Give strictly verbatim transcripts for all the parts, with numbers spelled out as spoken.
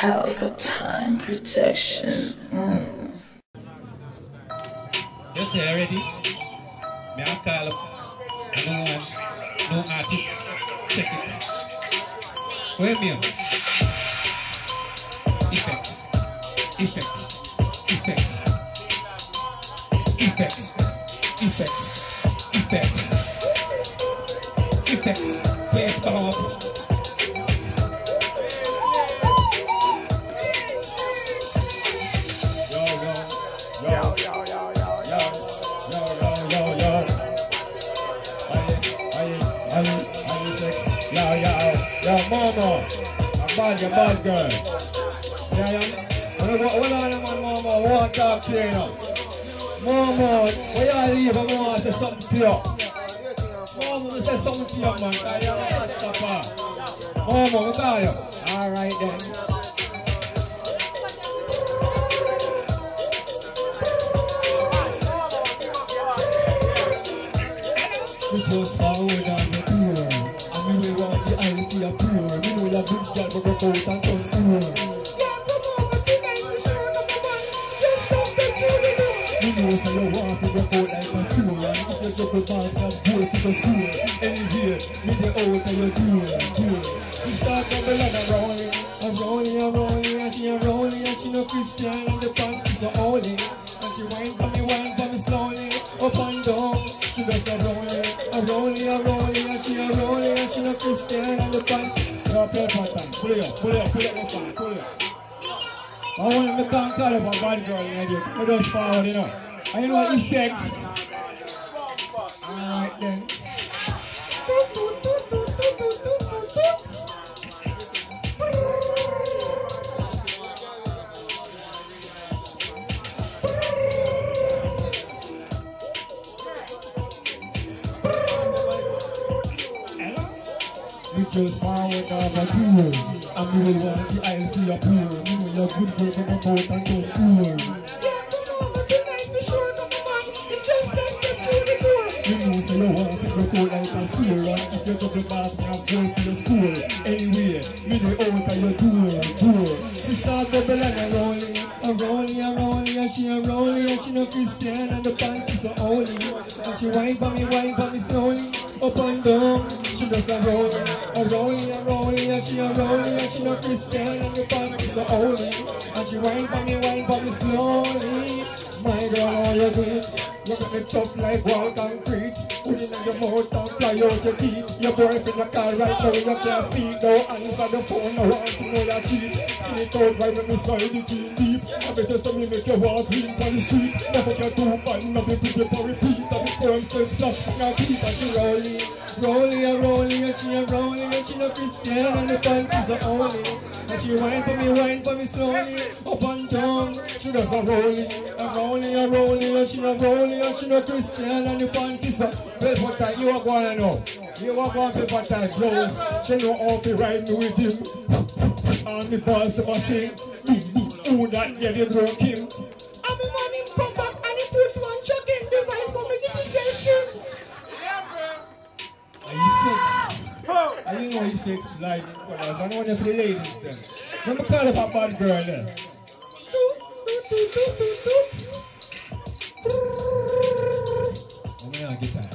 Pelpa time protection. Mm. You say ready? Me I call up no one, no artist. Check it. Wait me up. Effects, effects, effects, effects, effects, effects, effects. Please come up. Mama, I'm bad, you're bad girl. Yeah, yeah. Hold on, man, Mama, I want to talk to you now. Mama, why you leave? I want to say something to you. Mama, I say something to you, man. Because you're not stop. Mama, I call you. All right then. We just forward on the tour. And we will want the island for your poor. We know you're good girl, but go out and turn poor. Yeah, come over tonight, we show them the man. Just stop the jury now. We know so you want to go out like a sewer. And if you double back and go to the school. Anyway, we the out of your tour, tour. She start doubling and rolling. And rolling and rolling, and she a rolling. And she no Christian, and the panties are holy. And she whine for me, whine for me slowly. Up and down, she does a rolling. A rolling, a rolling, and she a rolling, and she no Christian, and the panties. You're a Pelpa time. Pull it up, pull it up, pull it up, pull it up, pull it up. I want to can't call up a bad girl in here. I just forward, you know. And you know what effects. Alright then. We just forward of a tour. And we will want the aisle to your poor. We know you're good girl, but go out and go school. Yeah, come over tonight for sure, come on. It's just a step through the door. You know so you want to go out like a sewer. And if you double bath, me have girl for your school. Anyway, me the out of your tour, tour. She start bubbling and rolling. A rolling, a rolling, and she a rolling. And she no Christian, and the panties are holy. And she whine for me, whine for me slowly. Up and down, she does a rolling, a rolling, a rolling, and she a rolling, and she no Christian, and the panties are holy. And she whine for me, whine for me slowly. My girl, how you do it? You got me tough like wall concrete. Put it in your mouth and fly out your teeth. Your boyfriend a call right now, you can't speak. No answer the phone, no want to know your cheat. See it out right when me slide it in deep. I bet you some me make you walk clean on the street. Never get too bad, nothing to do for repeat. And the sperm still splash on her teeth. And she rolling, rolling and rolling, and she a rolling, and she no Christian, and the panties are holy. And she whine for me, whine for me slowly. Up and down, she does a rolling, a rolling, a rolling, and she a rolling, and she no Christian, and the panties are. Well, what time you are going to know? You are going to put that yo. She know how to ride me with him. And the boss never sing. Who that get you drunk him? And me man him come back and he put one chucking device for me to say him. Are you fixed? Are you know you fixed live in colors? I don't want to for the ladies then. Let me call up a bad girl then. I'm going to get time.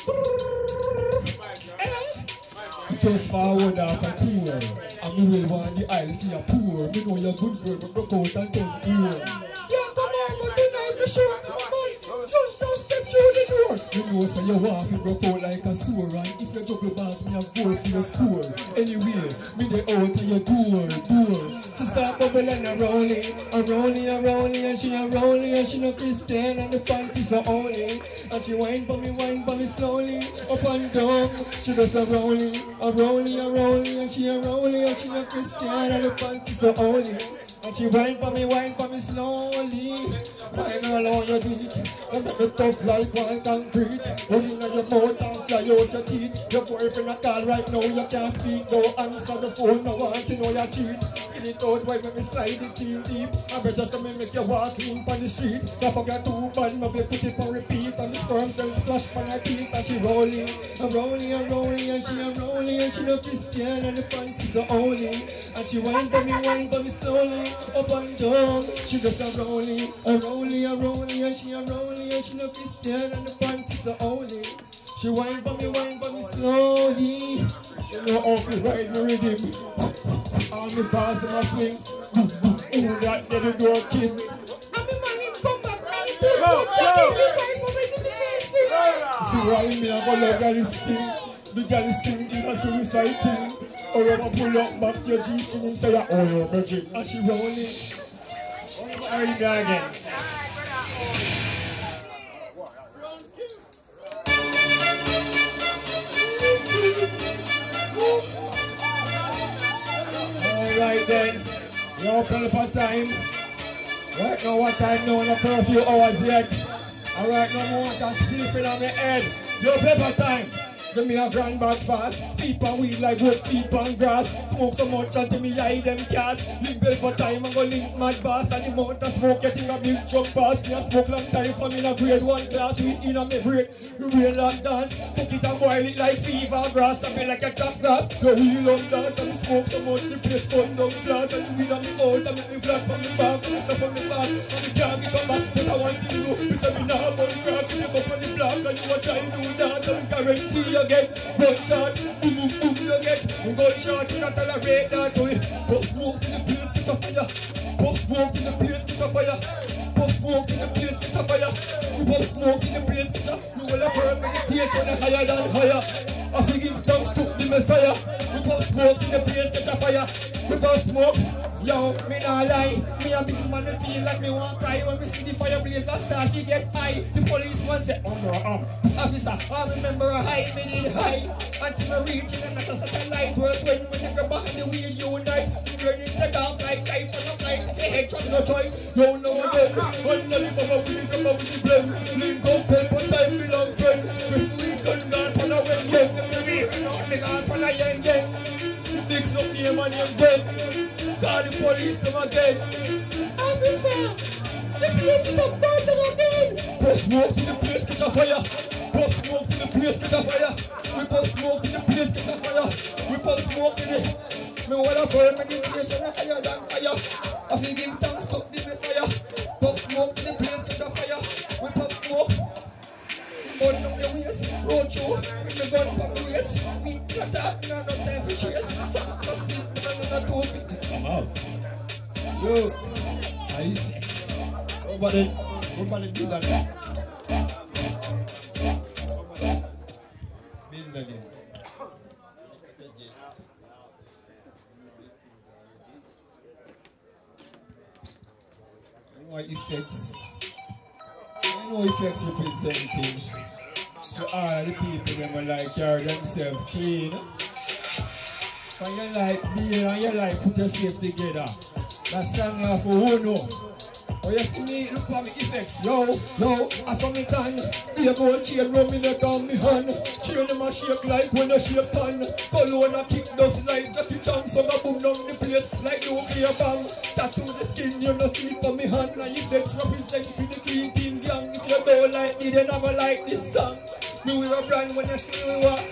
Just forward off a tour. And we will want the aisle for your poor. We know you're good girl, but go out and turn poor. Yeah, come on, but tonight for sure. Just don't step through the door. You know so you want to go out like a sewer. And if you double bass, me have gold for your score. Anyway, me the out of your tour, tour. She start bubbling and rolling, and rolling and rolling, and she a rolling, and she no Christian, and the panties are holy. And she whine for me, whine for me slowly, up and down. She does a rolling, a rolling, a rolling, and she a rolling, and she no Christian, and the panties are holy. And she whine for me, whine for me slowly. Whine all on your teeth, and make me tough like one concrete. Put in your mouth and fly out your teeth. Your boyfriend a call right now, you can't speak, no answer the phone, no want to know your cheat. Skin it out, why make me slide it in deep? I better say me make you walk clean on the street. Don't forget too bad, me put it on repeat. And the sperm girl splash on her teeth. And she rolling, and rolling, and rolling, and she a rolling. And she no Christian, and the panties are only. And she whine for me, whine for me slowly. Up and down, she just a rolling, a rolling, a rolling. And she a rolling, and she no Christian, and the panties are only. She whine for me, whine for me slowly. She know how to ride me rhythm. All me bars in my swing. Ooh, that little girl kid. I'm the man in come back. Go, go. See why me I go love galley's thing. The galley's thing is a suicide thing. Or you pull up back your G-string and say, oh, you're virgin. And she rolling. Are you there again? Alright then, yo Pelpa time. Right now what time now, no curfew hours yet. Alright, no more to spliffing on my head. Yo Pelpa time. Give me a grand bag fast. Feet on weed like goat feet on grass. Smoke so much until me eye them cast. Link Pelpa time and go link mad boss. And the amount of smoke getting a big chunk pass. Me a smoke long time for me in a grade one class. We in a me break. We real like dance. Cook it and boil it like fever grass. Chop it like a chop grass. The wheel on that. And me smoke so much the place burn down flat. And the weed on me out and make me flat from me back. And me step on me back. And me can't get on back. But I want to know. Me say me nah bun crap. Me take up on the block. And you a try to do that. And me guarantee you get gunshot, boom boom boom you get gunshot, you not tolerate that to it. Pop smoke in the place, get a fire. Pop smoke in the place, get a fire. Pop smoke in the place, get a fire. We pop smoke in the place, get a you will have heard meditation higher than higher. I forgive thanks to the Messiah. We pop smoke in the place, get a fire. We pop smoke. Yo, me nah lie, me a big man, me feel like me want cry when me see the fire blaze and start to get high. The policeman say, oh no, um, this officer, I remember a high, me need high. Until me reach in another satellite, worse when we nigga behind the wheel unite. We ready to take off like type on a flight, if you head trying no choice. Yo, no again, one love you, mama, we nigga, mama, we blame. Link up, Pelpa time, belong friend. We read gun guard, pan a wen yen. We read nigga, pan a yen yen. Mix up name and name then. Call the police them again. Officer, the place is up burn them again. Put smoke to the place, catch a fire. Put smoke to the place, catch a fire. We put smoke to the place, catch a fire. We put smoke to the. Me wanna burn meditation higher than higher. I feel give thanks to the Messiah. Put smoke to the place, catch a fire. We put smoke. Burn down the waist, road show. With the gun from the waist. We not talking, no time for trace. Some of us this, but I'm not talking. Wow. Yo, are you sex? Nobody, nobody do that. Build again. You know effects. I know effects representing. So all the people them will like carry themselves clean. And you like being and you like put yourself together. That song you have for who know. Oh, you see me, look for me effects. Yo, yo, I saw me can. Be a gold chain round me neck on me hand. Chain them a shake like when you shake pan. Cologne a kick dust like Jackie Chan. So I boom down the place like nuclear bomb. Tattoo the skin, you no sleep on me hand. And effects represent for the clean things young. If you don't like me, then never like this song. Me wear a brand when you see me walk.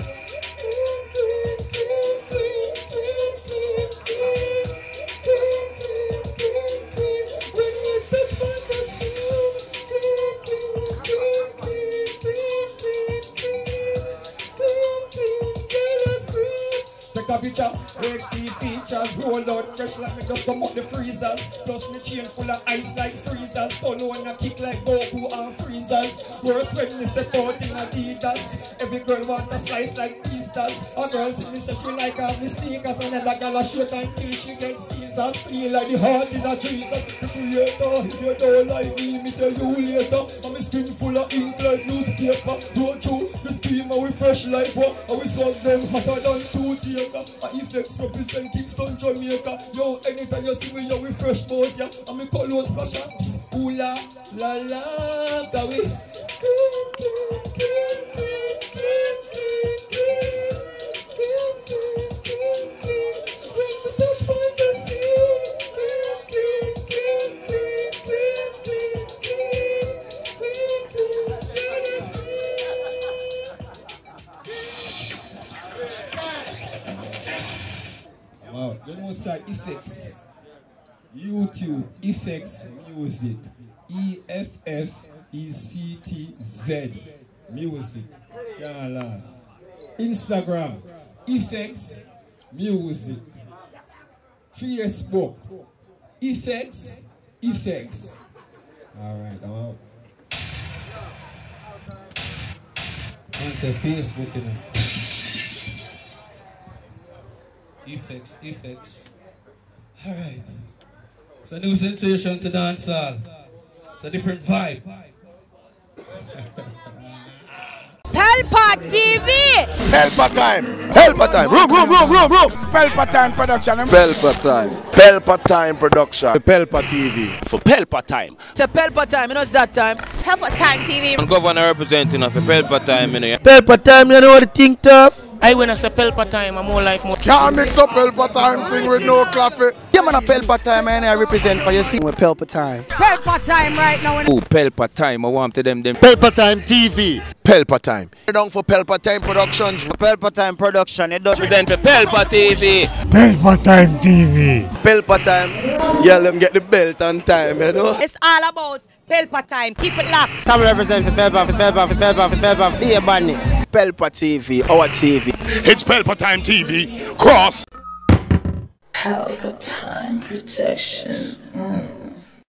A picture, H D features, roll out fresh like me just come out the freezers. Plus me chain full of ice like freezers. Follow and a kick like Goku and freezers. Worse when me step out in Adidas. Every girl want a slice like pizzas. A girl see me say she like have the sneakers. Another girl a shake until she gets Caesars. Feel like the heart in a Jesus. The creator, if you don't like me, me tell you later. And me skin full of ink like newspaper. Go through the scheme and we fresh like what? And we solve them hotter than two taker. My effects represent Kingston, Jamaica. Yo, anytime you see me, yo, we fresh boat, yeah. And me call out splash and ooh la, la la, go we. When we touch on the scene, Effects. YouTube, Effects Music. E F F E C T Z. Music. Can't last. Instagram, Effects Music. Facebook, Effects, Effects. Alright, I'm out. Man said Facebook, you know. Effects, Effects. Alright. It's a new sensation to dance hall. It's a different vibe. Pelpa T V! Pelpa time! Pelpa time! Room, room, room, room, room! Pelpa time production! Pelpa time! Pelpa time production! Pelpa T V! For Pelpa time! It's a Pelpa time, you know it's that time. Pelpa time T V! I'm governor representing of Pelpa time, you know. Pelpa time, you know what I think tough? I when I say Pelpa time, I'm more like more. Can't mix up Pelpa time thing with no coffee. Yeah, man, a Pelpa time, man, I represent for you. See, with Pelpa time. Pelpa time right now. Oh, Pelpa time, I want to them them. Pelpa time T V. Pelpa time. Down for Pelpa time productions. Pelpa time production. It does Represent for Pelpa T V. Pelpa time T V. Pelpa time. Yeah, let them get the belt on time, you know. It's all about Pelpa time. Keep it locked. Come represent for Pelpa, for Pelpa, for Pelpa, for Pelpa. Be a badness. Pelpa T V, our T V. It's Pelpa time T V. Cross. Pelpa time protection. Mm.